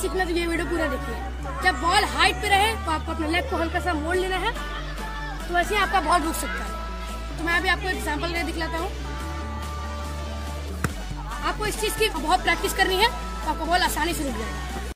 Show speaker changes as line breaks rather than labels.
सीखना तो ये वीडियो पूरा देखिए। जब बॉल हाइट पे रहे तो आपको अपने लेग को हल्का सा मोड़ लेना है, तो वैसे ही आपका बॉल रुक सकता है। तो मैं अभी आपको एग्जांपल दे दिखलाता हूँ। आपको इस चीज की बहुत प्रैक्टिस करनी है तो आपका बॉल आसानी से रुक जाएगा।